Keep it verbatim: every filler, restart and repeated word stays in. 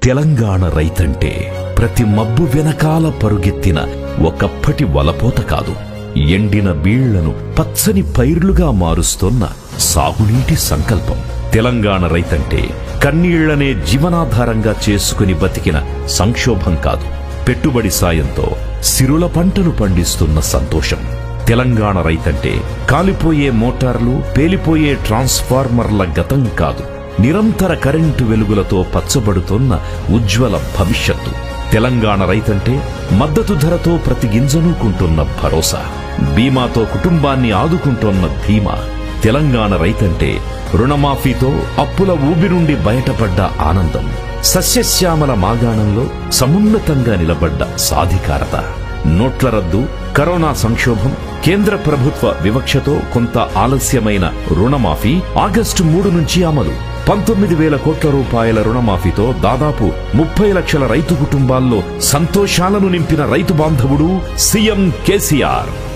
తెలంగాణ రైతంటే ప్రతి మబ్బు వెనకాల పరుగెత్తిన ఒకప్పటి వలపోత కాదు, ఎండిన బీళ్లను పచ్చని పైర్లుగా మారుస్తున్న సాగునీటి సంకల్పం. తెలంగాణ రైతంటే కన్నీళ్లనే జీవనాధారంగా చేసుకుని బతికిన సంక్షోభం కాదు, పెట్టుబడి సాయంతో సిరుల పంటను పండిస్తున్న సంతోషం. తెలంగాణ రైతంటే కాలిపోయే మోటార్లు, పేలిపోయే ట్రాన్స్ఫార్మర్ల గతం కాదు, నిరంతర కరెంటు వెలుగులతో పచ్చబడుతున్న ఉజ్వల భవిష్యత్తు. తెలంగాణ రైతంటే మద్దతు ధరతో ప్రతి గింజను కొంటున్న భరోసా, బీమాతో కుటుంబాన్ని ఆదుకుంటోన్న ధీమా. తెలంగాణ రైతంటే రుణమాఫీతో అప్పుల ఊబి నుండి బయటపడ్డ ఆనందం, సస్యశ్యామల మాగాణంలో సమున్నతంగా నిలబడ్డ సాధికారత. నోట్ల రద్దు, కరోనా సంక్షోభం, కేంద్ర ప్రభుత్వ వివక్షతో కొంత ఆలస్యమైన రుణమాఫీ ఆగస్టు మూడు నుంచి అమలు. పంతొమ్మిది వేల కోట్ల రూపాయల రుణమాఫీతో దాదాపు ముప్పై లక్షల రైతు కుటుంబాల్లో సంతోషాలను నింపిన రైతు బాంధవుడు సీఎం కేసీఆర్.